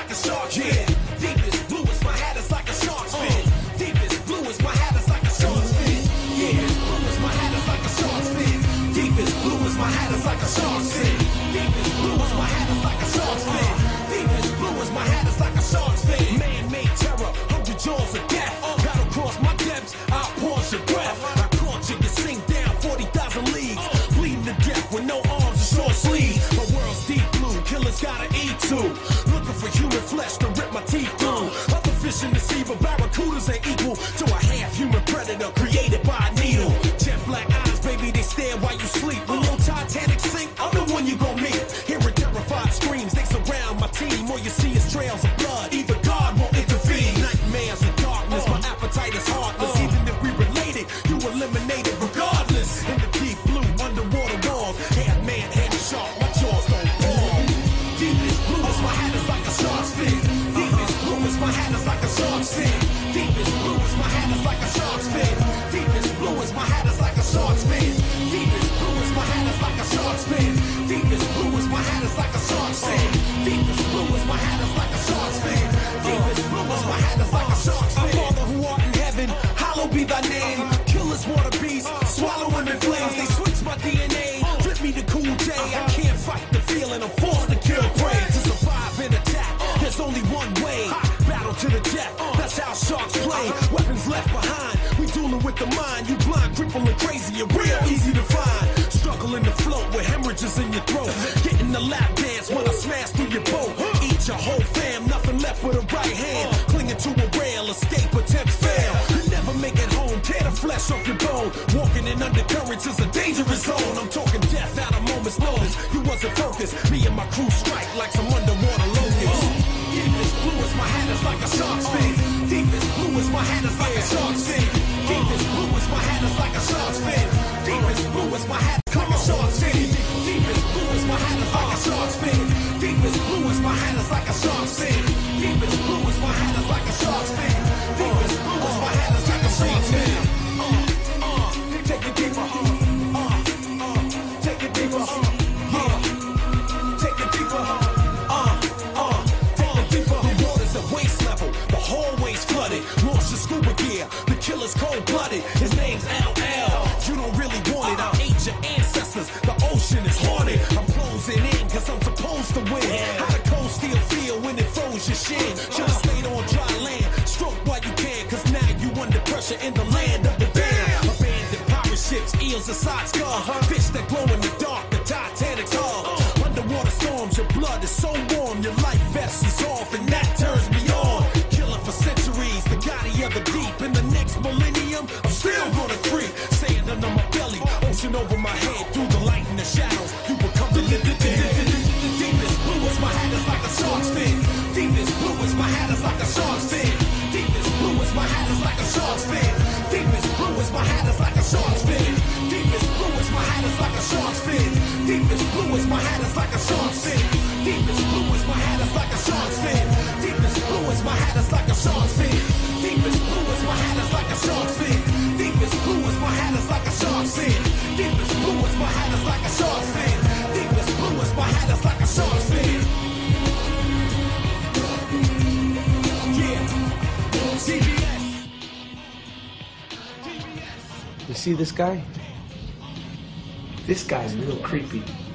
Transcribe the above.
like a shark's fin. Deepest blue is my hat is like a shark's fin. Deepest blue is my hat is like a shark's fin. Yeah, blue is my hat is like a shark's fin. Deepest blue is my hat is like a shark's fin. Deepest blue is my hat is like a shark's fin. Deepest blue is my hat is like a shark's fin. Man-made terror, 100 jaws of death. Battle across my depths, I'll pause your breath. I caught you, you sink down 40,000 leagues. Bleeding to death with no arms and short sleeves. My world's deep blue, killers gotta eat too. Looking for human flesh to rip my teeth through. Other fish in the sea, but barracudas ain't equal to a half-human predator created by a needle. Jet black eyes, baby, they stare while you sleep. When your Titanic sink, I'm the one you gon' meet. Hearing terrified screams, they surround my team. All you see is trails of blood, either God won't intervene. Nightmares of darkness, my appetite is heartless. Even if we related, you eliminated regardless. In the deep blue, underwater walls, half man, half shark, my jaws don't fall. Deepest blue is my hat is like a shark's fin. Deepest blue is my hat is like a shark's fin. Deepest blue is my hat is like a shark's fin. Deepest blue is my hat is like a shark's fin. Deepest blue is my hat is like a shark's fin. Deepest blue is my hat is like a shark's fin. Deepest blue is my hat is like a shark's fin. Deepest blue is my hat is like a shark's fin. Our Father who art in heaven, hallowed be thy name. Killers, water beasts, swallowing in flames. They switch my DNA, drip me to Cool J. I can't fight the feeling, I'm forced to kill prey. To survive an attack, there's only one way. Battle to the death, that's how sharks play. Weapons left behind, we dueling with the mind. You blind, crippled, and crazy, you're real easy to find. Struggling to float with hemorrhages in your throat. Getting the lap dance when I smash through your boat. Eat your whole fam, nothing left with a right hand. Clinging to a rail, escape attempts fail. You never make it home, tear the flesh off your bone. Walking in undercurrents is a dangerous zone. I'm talking death at a moment's notice. You wasn't focused, me and my crew strike like some underwater locusts. Deepest blue is my hat is like a shark's fin. Deepest blue is my hat is like a shark's fin. Deepest blue is my hat is like a shark's fin. Deepest blue is my hat like a shark's fin. Deepest blue is my hat is like a shark's fin. Deepest blue is my hat is like a shark's fin. Deepest blue is my hat is like a shark's fin. Deepest blue is my hat is like a shark's fin. Take it deeper. Take it deeper. Yeah. Take it deeper. Take it deeper. The water's at waist level. The hallway's flooded. Launch your scuba gear. The killer's cold-blooded. His name's LL. You don't really want it. I ate your ancestors. The ocean is haunted. I'm closing in cause I'm supposed to win. How the cold steel feel when it froze your shin? Should've stayed on dry land. Stroke while you can cause now you under pressure in the land of the damned. Abandoned pirate ships, eels aside scar. Fish that glow in the dark, the Titanic's hull. Underwater storms, your blood is so warm. Your life vest is off and that turns me on. Killing for centuries, the Gotti of the deep. In the next millennium, I'm still gonna creep. Sand under my belly, ocean over my head. Through the light and the shadows, you become the living dead. Deepest blue is my hat is like a shark's fin. Deepest blue is my hat is like a shark's fin. Deepest blue is my hat is like a shark's fin. Deepest blue is my hat is like a shark's fin. Deepest blue is my hat is like a shark's fin. Deepest blue is my hat is like a shark's fin. Deepest blue is my hat is like a shark's fin. Deepest blue is my hat is like a shark's fin. Deepest blue is my hat is like a shark's fin. Deepest blue is my hat is like a shark's fin. Deepest blue is my hat is like a shark's fin. Deepest blue is my hat is like a shark's fin. Yeah. CBS. You see this guy? This guy's real creepy.